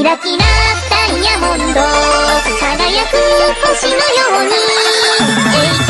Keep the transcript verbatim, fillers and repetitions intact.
キラキラダイヤモンド輝く星のように